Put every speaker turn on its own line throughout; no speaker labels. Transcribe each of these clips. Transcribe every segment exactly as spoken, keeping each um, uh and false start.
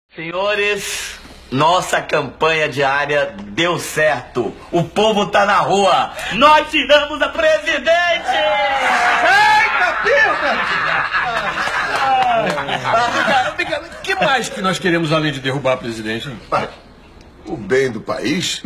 Senhores, nossa campanha diária deu certo. O povo tá na rua. Nós tiramos a presidente!
Eita, pica! O que mais que nós queremos além de derrubar a presidente?
O bem do país?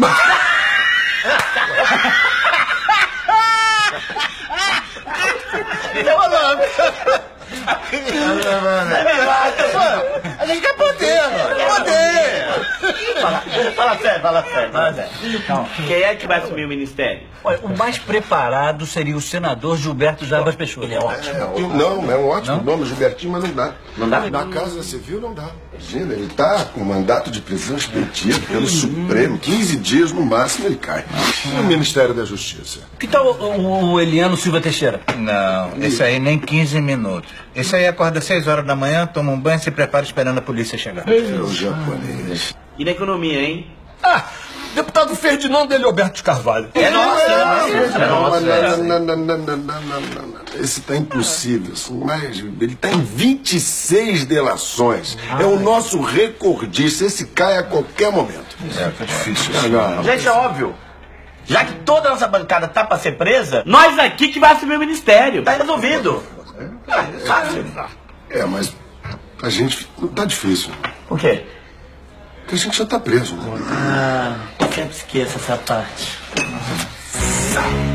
A gente quer poder, mano. Poder!
Fala, fala sério, fala sério, fala sério. Então, quem é que vai assumir o ministério?
Olha, o mais preparado seria o senador Gilberto Jarbas Peixoto. Ele é ótimo.
É, não, é um ótimo
Não?
nome, Gilbertinho, mas não dá.
Não dá?
Na Casa Civil não dá. Imagina, ele tá com mandato de prisão expeditivo pelo Supremo. quinze dias no máximo ele cai. E o Ministério da Justiça?
Que tal o, o, o Eliano Silva Teixeira?
Não, esse aí nem quinze minutos. Esse aí acorda às seis horas da manhã, toma um banho e se prepara esperando a polícia chegar.
É o japonês.
E na economia, hein?
Ah, deputado Ferdinando Delioberto de Carvalho.
É nossa, é nossa. É
Não,
nossa.
não, não, não, não, não, não, não, não. Esse tá impossível. Mas ele tá em vinte e seis delações. É o nosso recordista. Esse cai a qualquer momento.
É, tá difícil.
Não, não.
Gente, é óbvio. Já que toda a nossa bancada tá pra ser presa, nós aqui que vai assumir o ministério. Tá resolvido. Fácil.
É, mas a gente tá difícil.
Por quê?
Porque a gente já tá preso, né?
Ah, eu sempre esqueço essa parte.